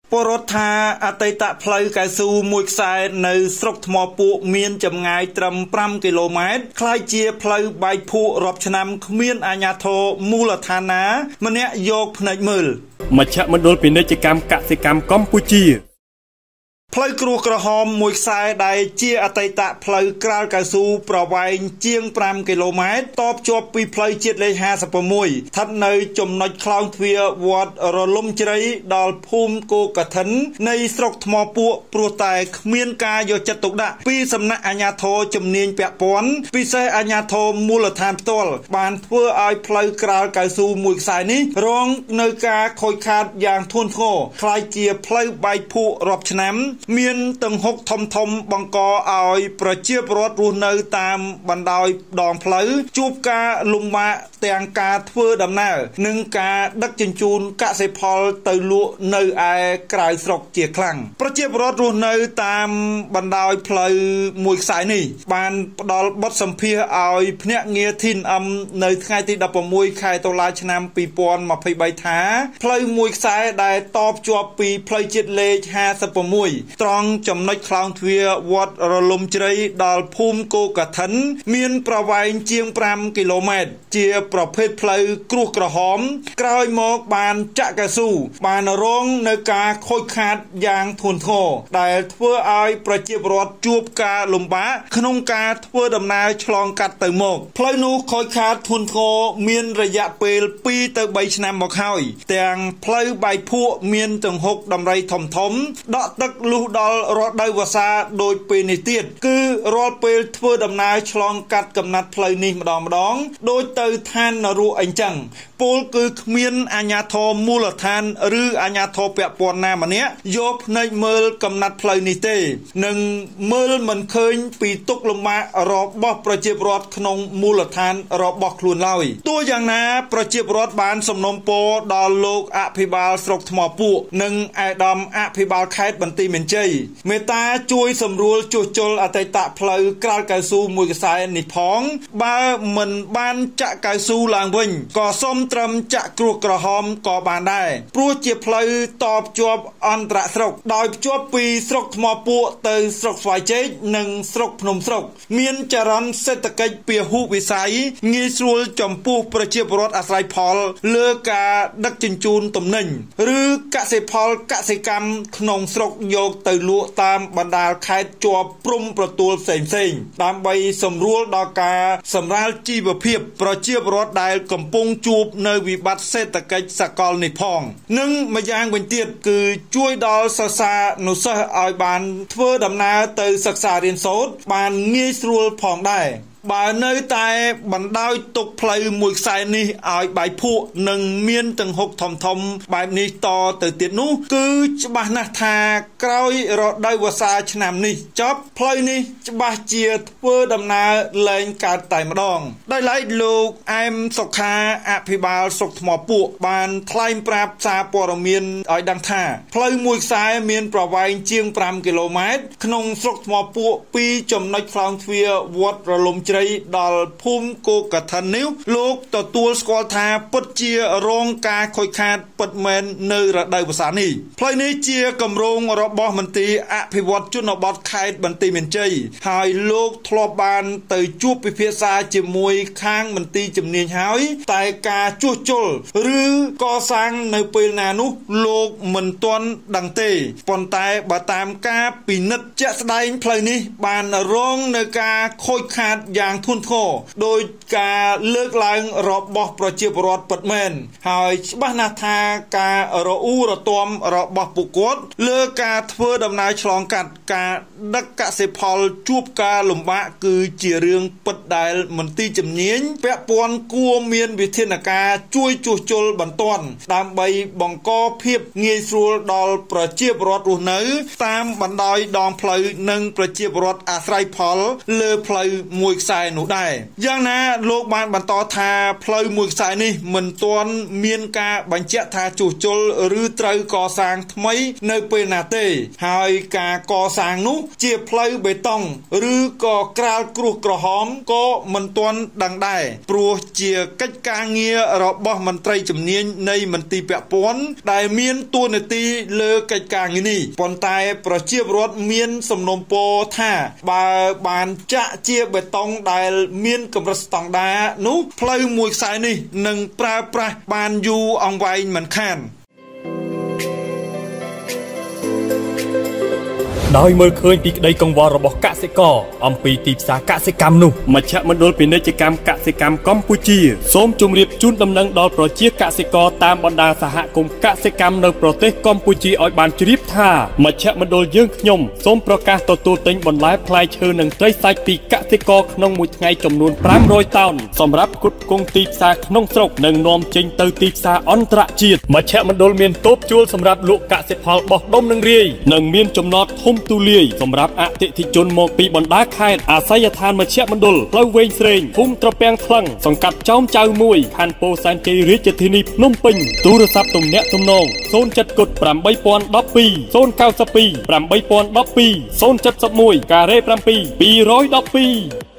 ปรถาอតីตផ្លូវកៅស៊ូមួយខ្សែនៅស្រុកថ្មពួកមានចម្ងាយត្រឹម5គីឡូម៉ែត្រคล้ายជាផ្លូវបែកភក់រាប់ឆ្នាំគ្មានអាជ្ញាធរមូលដ្ឋានណាម្នាក់យកភ្នែកមើលមជ្ឈមណ្ឌលពាណិជ្ជកម្មកសិកម្មកម្ពុជាផ្លូវគ្រួក្រហមមួយខ្សែដែលជាអតីតផ្លូវក្រាលកៅស៊ូប្រវែងជាង5គីឡូម៉ែត្រតភ្ជាប់ពីផ្លូវជាតិលេខ56ស្ថិតនៅចំណុចខ្លោងទ្វារវត្តរលំជ្រៃដល់ភូមិគោកឋិននៃស្រុកថ្មពួកព្រោះតែគ្មានការយកចិត្តទុកដាក់ពីសំណាក់អាជ្ញាធរជំនាញពាក់ព័ន្ធពិសេសអាជ្ញាធរមូលដ្ឋានផ្ទាល់បានធ្វើឲ្យផ្លូវក្រាលកៅស៊ូមួយខ្សែនេះរងនៅការខូចខាតយ៉ាងធ្ងន់ធ្ងរคล้ายជាផ្លូវបែកភក់រាប់ឆ្នាំមានទាំងហុកធំបង្កឲ្យប្រជាពលរដ្ឋរស់នៅតាមបណ្ដោយដងផ្លូវជួបការលំបាកទាំងការធ្វើដំណើរនិងការដឹកជញ្ជូនកសិផលទៅលក់នៅឯក្រៅស្រុកជាខ្លាំងប្រជាពលរដ្ឋរស់នៅតាមបណ្ដោយផ្លូវមួយខ្សែនេះបានផ្ដល់បទសម្ភាសន៍ឲ្យភ្នាក់ងារធីនអឹមនៅថ្ងៃទី16ខែតុលាឆ្នាំ2023ថាផ្លូវមួយខ្សែដែលតភ្ជាប់ពីផ្លូវជាតិលេខ56ត្រង់ចំណុចខ្លោងទ្វារវត្តរលំជ្រៃដល់ភូមិគោកឋិនមានប្រវែងជាង5គីឡូម៉ែត្រជាប្រភេទផ្លូវគ្រួសក្រហមក្រោយមកបានចាក់កៅស៊ូបានរងនៅការខូចខាតយ៉ាងធ្ងន់ធ្ងរដែលធ្វើឲ្យប្រជាពលរដ្ឋជួបការលំបាកក្នុងការធ្វើដំណើរឆ្លងកាត់ទៅមកផ្លូវនោះខូចខាតធ្ងន់ធ្ងរមានរយៈពេល2ទៅ3ឆ្នាំមកហើយទាំងផ្លូវបែកភក់មានទាំងហុកដំរីធំដក់ទឹកលុះដល់រដូវវស្សាដូចពេលនេះទៀតគឺរាល់ពេលធ្វើដំណើរឆ្លងកាត់កំណាត់ផ្លូវនេះម្ដងដូចទៅឋាននរកអីចឹងពលគឺគ្មានអាជ្ញាធរមូលដ្ឋានឬអាជ្ញាធរពាក់ព័ន្ធណាម្នាក់យកភ្នែកមើលកំណាត់ផ្លូវនេះទេនិងមើលមិនឃើញពីទុក្ខលំបាករបស់ប្រជាពលរដ្ឋក្នុងមូលដ្ឋានរបស់ខ្លួនឡើយទោះយ៉ាងណាប្រជាពលរដ្ឋបានសំណូមពរដល់លោកអភិបាលស្រុកថ្មពួកនិងអាដាមអភិបាលខេត្តបន្ទាយមានជ័យមេត្តាជួយសម្រួលជួសជុលអតីតផ្លូវក្រាលកៅស៊ូមួយខ្សែនេះផងបើមិនបានចាក់កៅស៊ូឡើងវិញក៏សូមត្រឹមចាក់គ្រួក្រហមក៏បានដែរព្រោះជាផ្លូវតភ្ជាប់អន្តរស្រុកដោយភ្ជាប់ពីស្រុកថ្មពួកទៅស្រុកស្វាយជែកនិងស្រុកភ្នំស្រុកមានចរន្តសេដ្ឋកិច្ចពហុវិស័យងាយស្រួលចំពោះប្រជាពលរដ្ឋអាស្រ័យផលលើការដឹកជញ្ជូនទំនិញឬកសិផលកសិកម្មក្នុងស្រុកយកទៅលក់តាមបណ្ដាខេត្តជាប់ព្រំប្រទល់ផ្សេងដើម្បីសម្រួលដល់ការសម្រាលជីវភាពប្រជាពលរដ្ឋដែលកំពុងជួបនៅវិបត្តិសេដ្ឋកិច្ចសកលនេះផងនិងម្យ៉ាងវិញទៀតគឺជួយដល់សិស្សានុសិស្សឲ្យបានធ្វើដំណើរទៅសិក្សារៀនសូត្របានងាយស្រួលផងដែរបើនៅតែបណ្ដោយទុកផ្លូវមួយខ្សែនេះឲ្យបែកភក់និងមានទាំងហុកធំបែបនេះតទៅទៀតនោះគឺច្បាស់ណាស់ថាក្រោយរដូវវស្សាឆ្នាំនេះចប់ផ្លូវនេះច្បាស់ជាធ្វើដំណើរលែងកើតតែម្ដងដោយឡែកលោកអែមសុខាអភិបាលស្រុកថ្មពួកបានថ្លែងប្រាប់សារព័ត៌មានឲ្យដឹងថាផ្លូវមួយខ្សែមានប្រវែងជាង5គីឡូម៉ែត្រក្នុងស្រុកថ្មពួកពីចំណុចខ្លោងទ្វារវត្តរលំជ្រៃដល់ភូមិគោកឋិននេះលោកទទួលស្គាល់ថាពិតជារងការខូចខាតពិតមែននៅរដូវវស្សានេះផ្លូវនេះជាគម្រោងរបស់មន្ទីរអភិវឌ្ឍជនបទខេត្តបន្ទាយមានជ័យហើយលោកធ្លាប់បានទៅជួបពិភាក្សាជាមួយខាងមន្ទីរជំនាញហើយតែការជួសជុលឬកសាងនៅពេលណានោះលោកមិនទាន់ដឹងទេប៉ុន្តែបើតាមការពិនិត្យជាក់ស្ដែងផ្លូវនេះបានរងនៅការខូចខាតយ៉ាងធ្ងន់ធ្ងរដោយការលើកឡើងរបស់ប្រជាពលរដ្ឋពិតមែនហើយច្បាស់ណាស់ថាការរអ៊ូរទាំរបស់ពួកគាត់លើការធ្វើដំណើរឆ្លងកាត់ការដឹកកសិផលជួបការលំបាកគឺជារឿងពិតដែលមន្ទីរជំនាញពាក់ព័ន្ធគួរមានវិធានការជួយជួសជុលបន្ទាន់ដើម្បីបង្កភាពងាយស្រួលដល់ប្រជាពលរដ្ឋរស់នៅតាមបណ្ដោយដងផ្លូវនិងប្រជាពលរដ្ឋអាស្រ័យផលលើផ្លូវមួយខ្ខ្សែនោះដែរយ៉ាងណាលោកបានបន្តថាផ្លូវមួយខ្សែនេះមិនទាន់មានការបញ្ជាក់ថាជួសជុលឬត្រូវកសាងថ្មីនៅពេលណាទេហើយការកសាងនោះជាផ្លូវបេតុងឬក៏ក្រាលគ្រួសក្រហមក៏មិនទាន់ដឹងដែរព្រោះជាកិច្ចការងាររបស់មន្ត្រីជំនាញនៃមន្ទីរពាក់ព័ន្ធដែលមានតួនាទីលើកិច្ចការងារនេះប៉ុន្តែប្រជាពលរដ្ឋមានសំណូមពរថាបើបានចាក់ជាបេតុងដែលមានកម្រិតស្តង់ដារនោះផ្លូវមួយខ្សែនេះនឹងប្រើប្រាស់បានយូរអង្វែងមិនខានដោយមើលឃើញពីក្តីកង្វល់របស់កសិករអំពីទីផ្សារកសិកម្មនោះមជ្ឈមណ្ឌលពាណិជ្ជកម្មកសិកម្មកម្ពុជាសូមជម្រាបជូនដំណឹងដល់ប្រជាកសិករតាមបណ្ដាសហគមន៍កសិកម្មនៅប្រទេសកម្ពុជាឲ្យបានជ្រាបថាមជ្ឈមណ្ឌលយើងខ្ញុំសូមប្រកាសទទួលទិញបន្លែផ្លែឈើនិងត្រីសាច់ពីកសិករក្នុងមួយថ្ងៃចំនួន500តោនសម្រាប់ផ្គត់ផ្គង់ទីផ្សារក្នុងស្រុកនិងនាំចេញទៅទីផ្សារអន្តរជាតិមជ្ឈមណ្ឌលមានតូបជួលសម្រាប់លក់កសិផលបោះដុំនិងរាយនិងមានចំណតធំទូលាយសម្រាប់អតិថិជនមកពីបណ្ដាខេត្តអាស័យដ្ឋានមជ្ឈមណ្ឌលផ្លូវវែងស្រេងភូមិត្រពាំងថ្លឹងសង្កាត់ចោមចៅ1ខណ្ឌពោធិ៍សែនជ័យរាជធានីភ្នំពេញទូរស័ព្ទទំនាក់ទំនង070 8012 092 8012 071 ការ៉េ7 212